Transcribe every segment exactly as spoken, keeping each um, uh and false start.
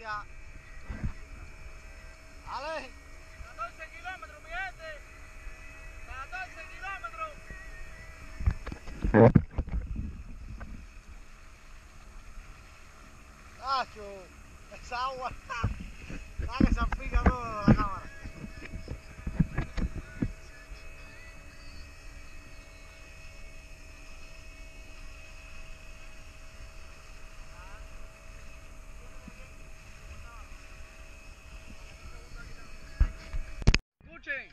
allá. Ale. catorce kilómetros, mi gente. catorce kilómetros. Cacho, esa agua. Da que se apica todo la cámara. Escuchen.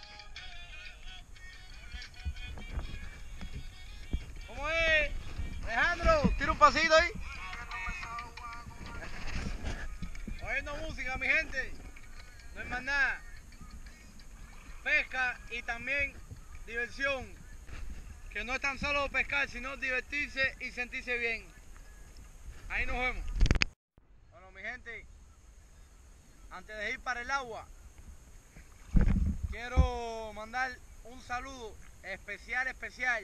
¿Cómo es? Alejandro, tira un pasito ahí. Oyendo música, mi gente. No es más nada. Pesca y también diversión. Que no es tan solo pescar, sino divertirse y sentirse bien. Ahí nos vemos. Bueno, mi gente, antes de ir para el agua, quiero mandar un saludo especial, especial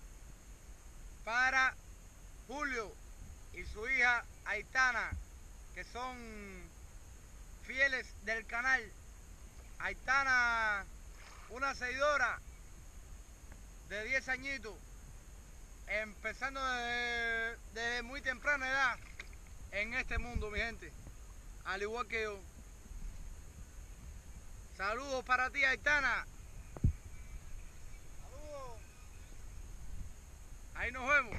para Julio y su hija Aitana, que son fieles del canal. Aitana, una seguidora de diez añitos, empezando desde, desde muy temprana edad en este mundo, mi gente, al igual que yo. Saludos para ti, Aitana. Saludos. Ahí nos vemos.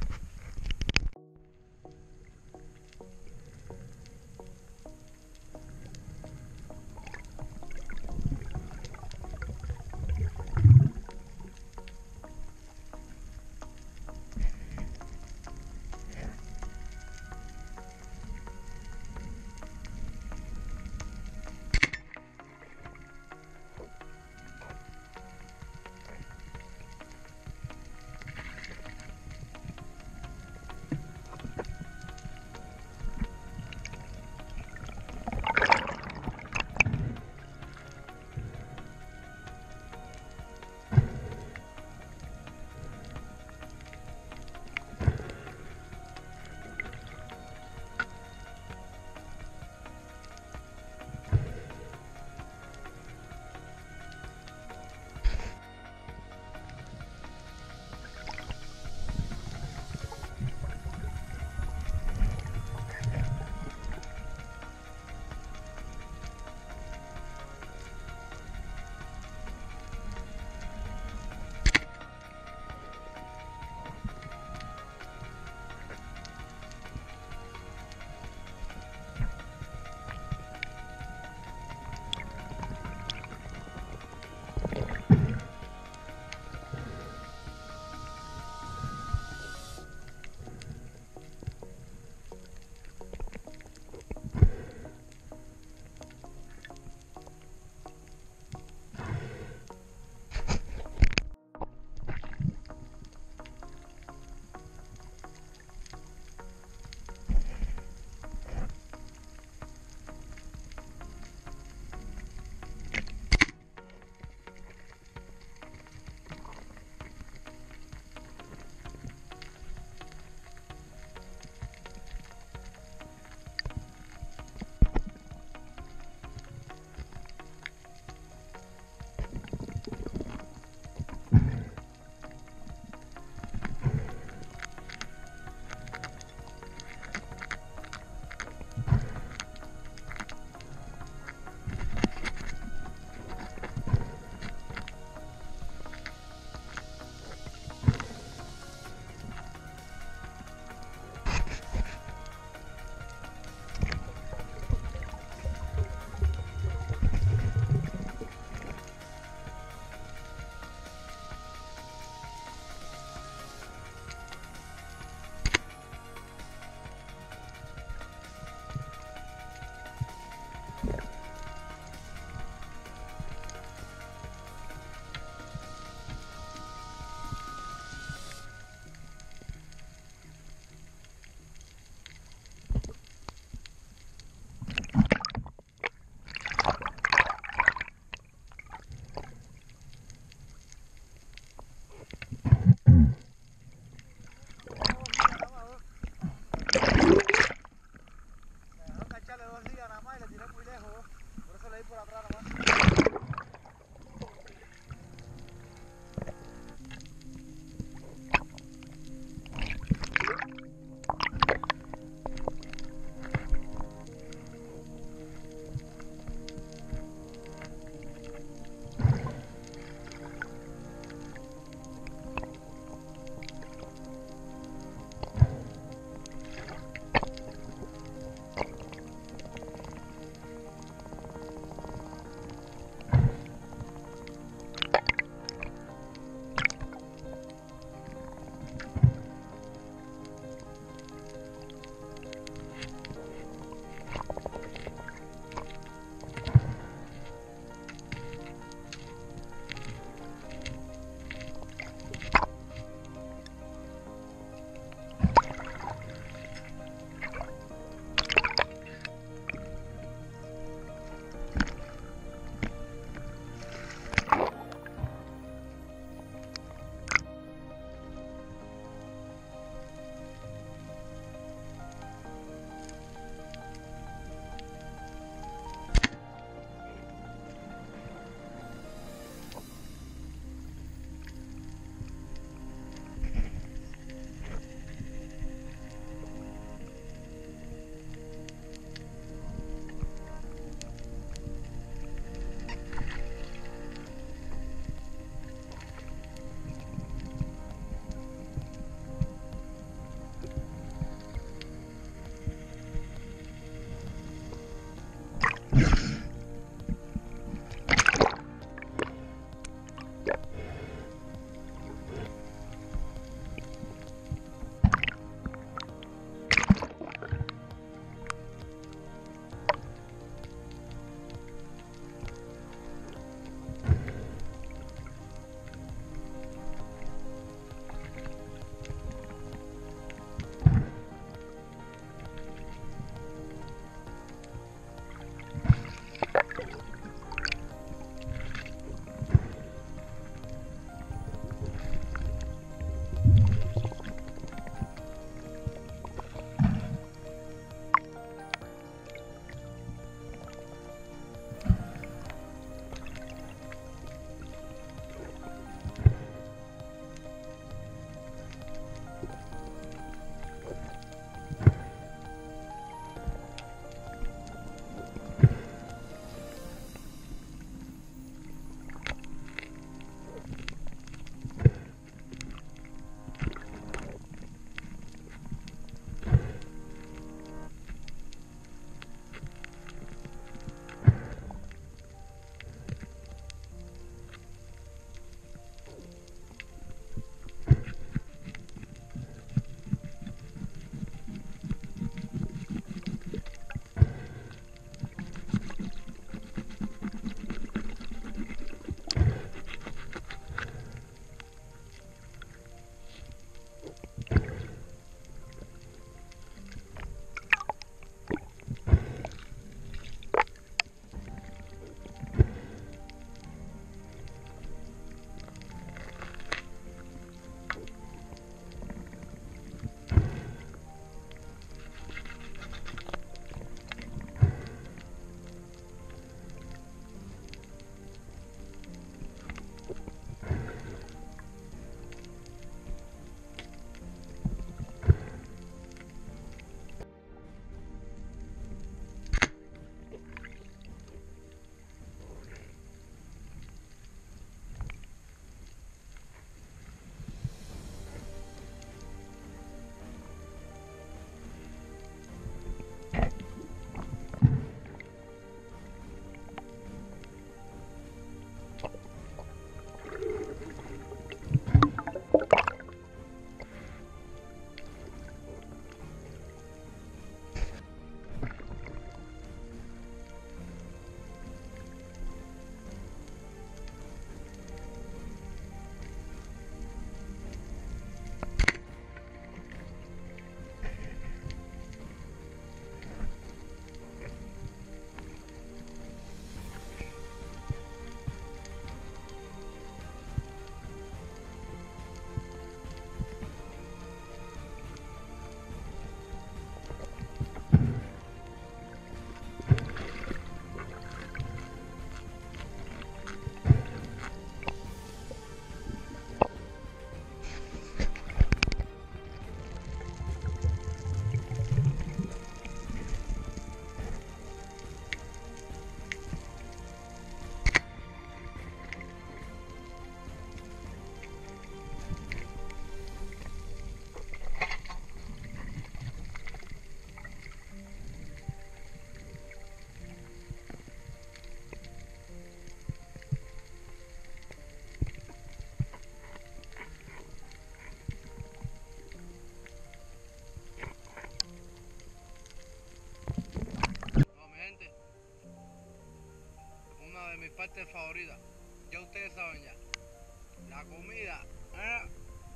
mis partes favoritas. Ya ustedes saben ya. La comida. ¿eh?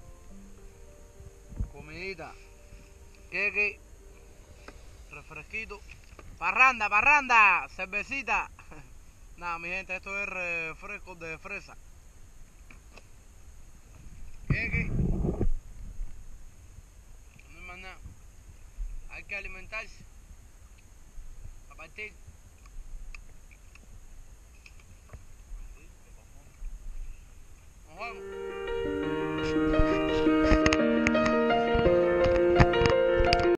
Comidita. Queque. Refresquito. Parranda, parranda. Cervecita. Nada, mi gente, esto es refresco de fresa. Queque. No hay más nada. Hay que alimentarse. A partir